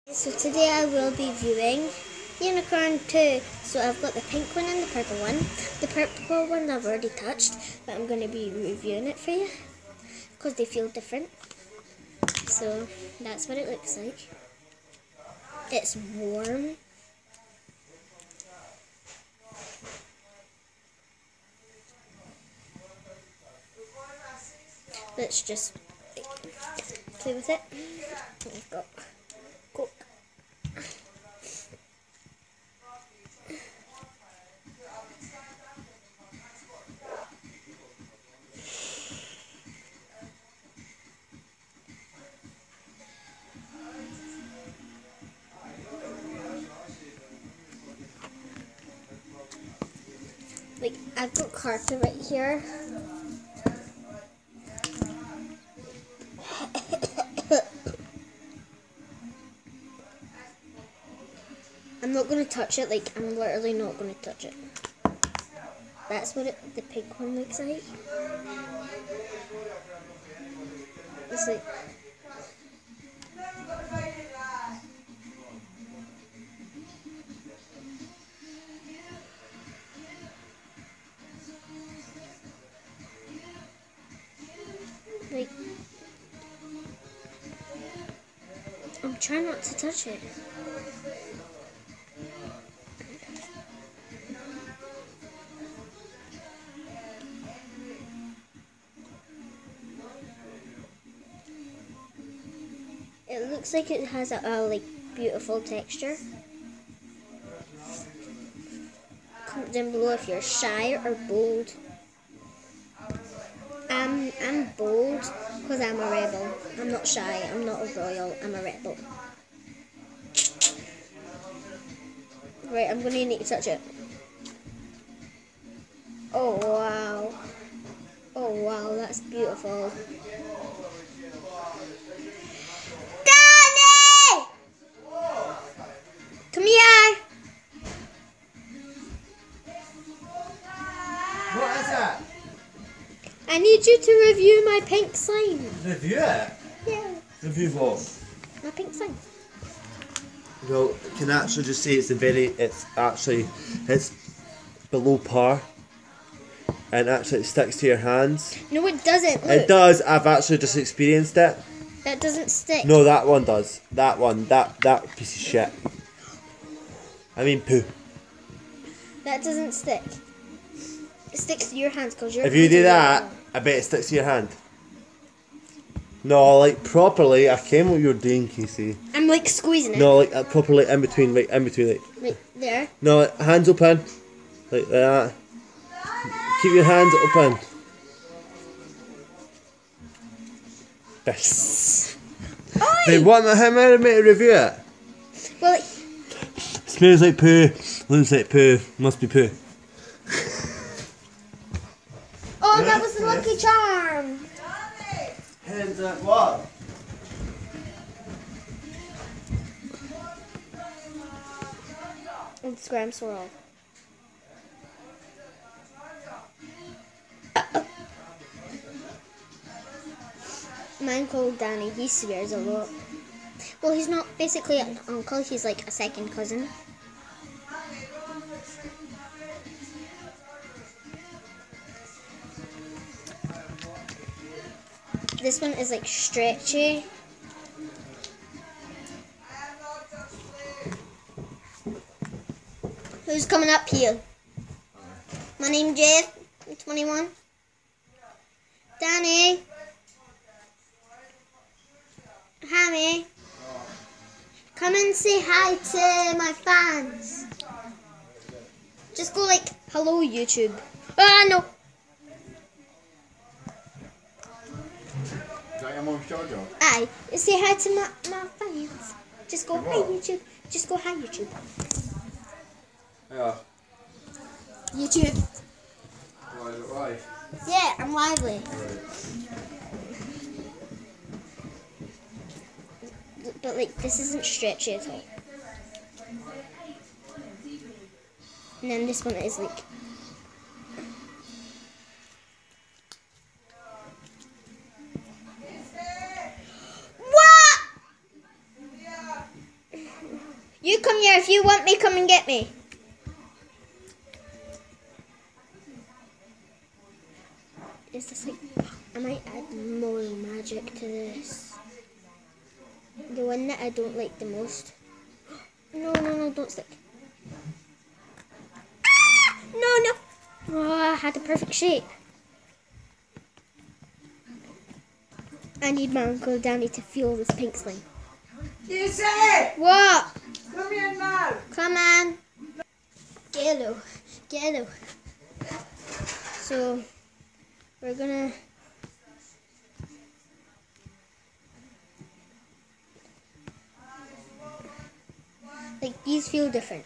So today I will be viewing Unicorn 2. So I've got the pink one and the purple one. The purple one I've already touched, but I'm going to be reviewing it for you because they feel different. So that's what it looks like. It's warm. Let's just play with it. I've got Coke. Like, I've got carpet right here. I'm not going to touch it, like, I'm literally not going to touch it. That's what the pink one looks like. It's like... Like... I'm trying not to touch it. It looks like it has a like beautiful texture. Comment down below if you're shy or bold. I'm bold because I'm a rebel. I'm not shy. I'm not a royal. I'm a rebel. Right, I'm gonna need to touch it. Oh wow. Oh wow, that's beautiful. Danny! Come here! What is that? I need you to review my pink slime. Review it? Yeah. Review what? My pink slime. Well, I can actually just say it's it's below par. And actually it sticks to your hands. No, it doesn't. Look. It does, I've actually just experienced it. That doesn't stick. No, that one does. That one, that piece of shit. I mean poo. That doesn't stick. It sticks to your hands because your If you do that, I bet it sticks to your hand. No, like properly, I came what you're doing, Casey. I'm like squeezing it. No, like properly in between, like. Right there. No, like, hands open. Like that. Keep your hands open. Bish. Wait, what? How am I meant to review it? Well, Smells like poo. Looks like poo. Must be poo. oh, that was the Lucky Charm. Hands up, what? Instagram swirl. Mine called Danny. He swears a lot. Well, he's not basically an uncle. He's like a second cousin. This one is like stretchy. Who's coming up here? My name's Jeff. I'm 21. Danny. Hammy. Come and say hi to my fans. Just go like, hello YouTube. Ah, no. Is that your mum's charger? Aye. Say hi to my fans. Just go, hi YouTube. Just go, hi YouTube. Yeah. YouTube. Why is it live? Yeah, I'm lively. But like, this isn't stretchy at all. And then this one is like... What? You come here. If you want me, come and get me. Is this like... I might add more magic to this. The one that I don't like the most. No, don't stick. Ah! No. Oh, I had a perfect shape. I need my Uncle Danny to feel this pink slime. You say it! What? Come here now! Come on. Get hello. So, we're gonna... Like, these feel different.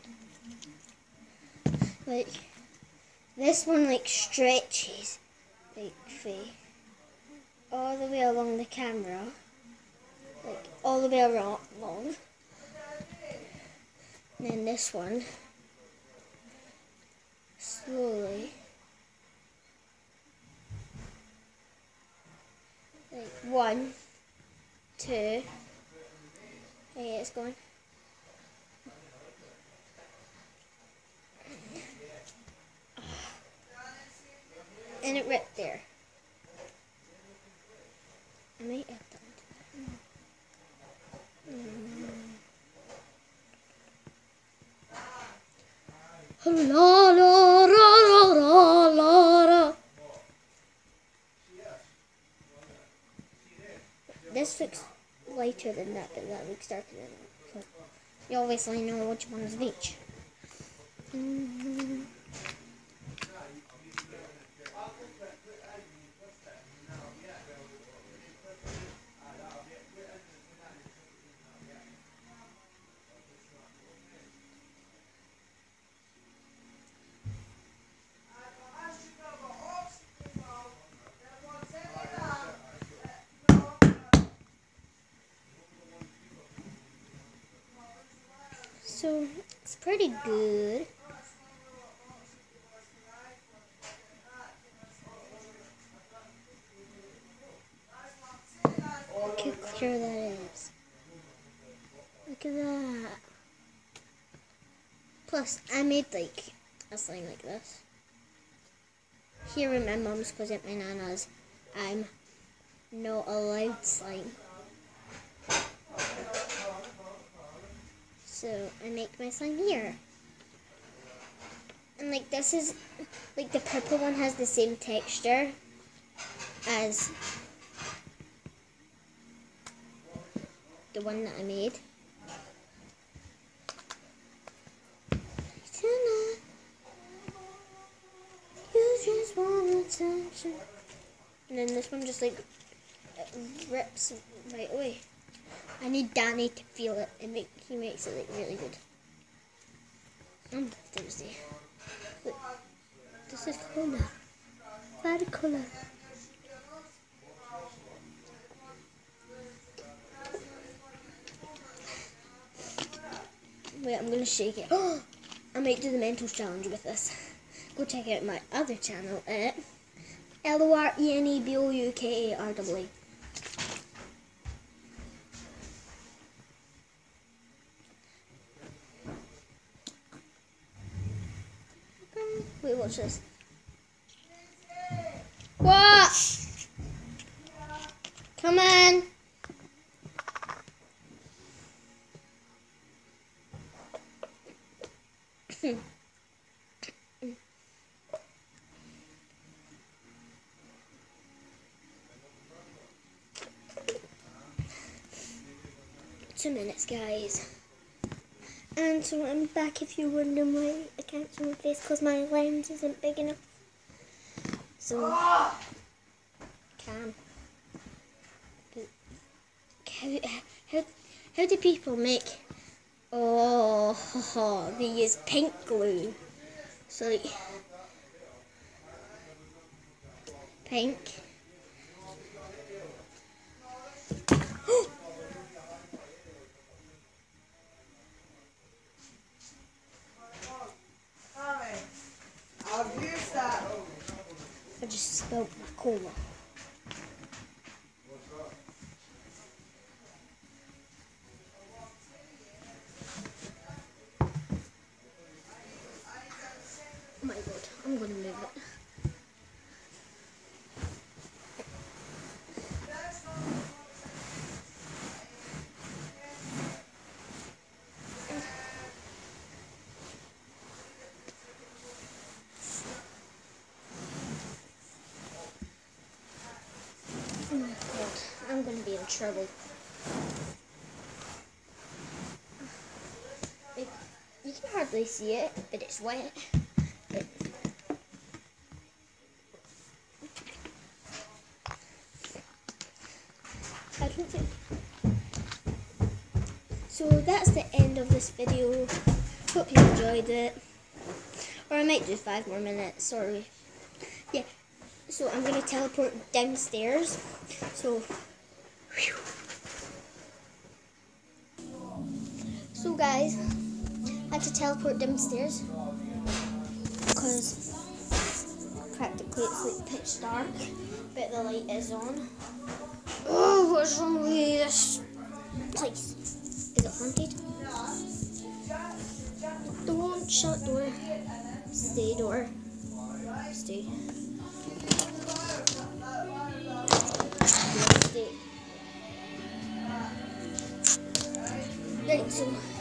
Like, this one, like, stretches, like, all the way along the camera. Like, all the way along. And then this one, slowly, like 1, 2, okay, it's going. And it ripped there. I might have done La la la la la la. This looks lighter than that, but that looks darker than that. So you obviously know which one is which. So it's pretty good. Look how clear that is. Look at that. Plus, I made like a slime like this. Here in my mum's, because at my nana's, I'm not allowed slime. So I make my slime here. And like this is, like the purple one has the same texture as the one that I made. You just want attention. And then this one just like rips right away. I need Danny to feel it. He makes it like really good. I'm thirsty. Look, this is colour. Very colour. Wait, I'm gonna shake it. Oh, I might do the Mentos challenge with this. Go check out my other channel at LORENEBOUKARWA. Wait, watch this. What? Come on. 2 minutes, guys. And so I'm back if you're wondering why I can't show my face, because my lens isn't big enough. So, how do people make, they use pink glue. So like, pink. I just spilled my cola. I'm gonna move it. Oh my god, I'm gonna be in trouble. You can hardly see it, but it's wet. I don't think. So that's the end of this video. Hope you enjoyed it. Or I might do 5 more minutes, sorry. Yeah, so I'm going to teleport downstairs. So guys, I had to teleport downstairs because practically it's like pitch dark, but the light is on. Oh, what's wrong with this place? Is it haunted? Don't shut door. Stay door. Stay. Stay. Right, so